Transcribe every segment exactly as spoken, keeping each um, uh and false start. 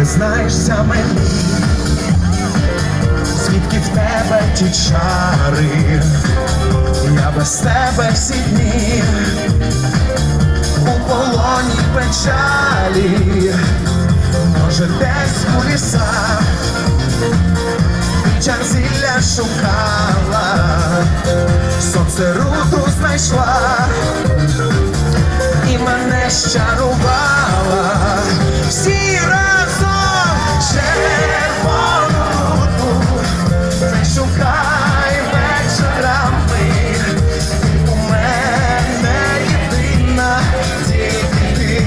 признайся мені, звідки в тебе ті чари? Я без тебе всі дні у полоні печалі. Може, десь у лісах вічер зілля шукала, сонце руту знайшла і мене щарувала. Всі разом червону руту не шукай вечорами. Ти у мене єдина, тільки ти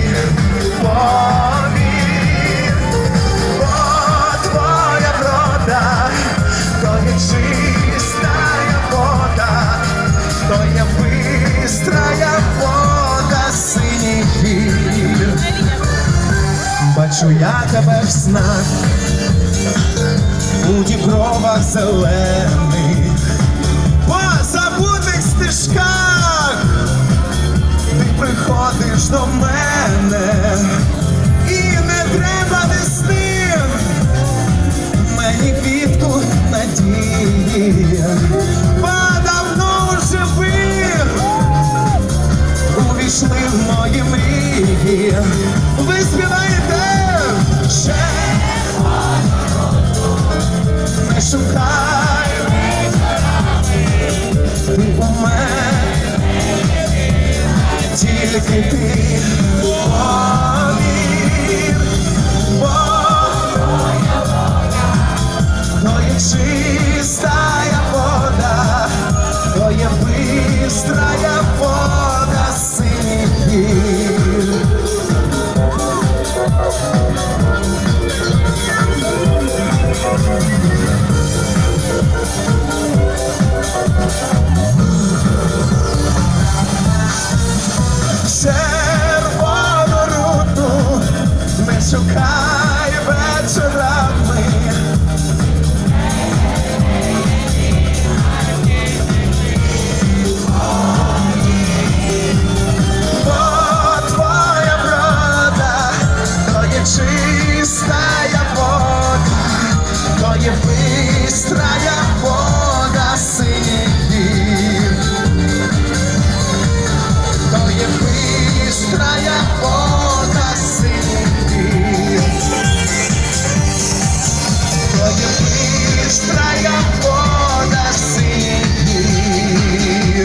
повір, бо твоя врода то є чистая вода, то є бистрая вода синіх гір. Бачу я тебе в снах, у дібровах зелених, по забутих стежках ти приходиш до мене, і не треба нести мені квітку надії, бо давно вже ви увійшли в мої мрії. Ви співаєте червону руту не шукай вечорами. Ти у мене тільки ти повір, бо твоя вода то є чистая вода, то є бистрая вода синіх гір. Червону руту не шукай вечорами. Бо твоя врода то є чистая вода, то є бистрая вода синіх гір, то є бистрая вода синіх гір, то є бистрая вода синіх гір.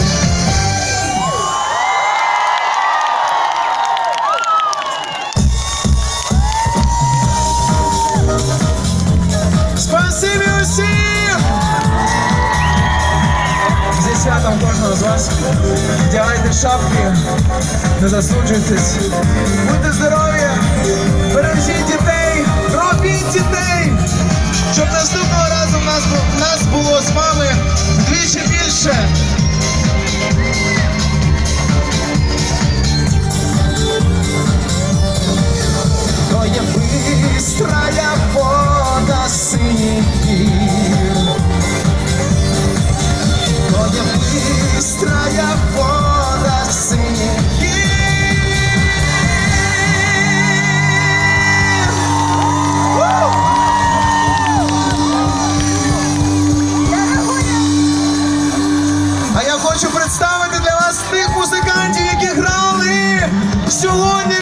Спасибі усім! Зі святом кожного з вас. Вдягайте шапки, не засуджуйтесь. Будьте здорові!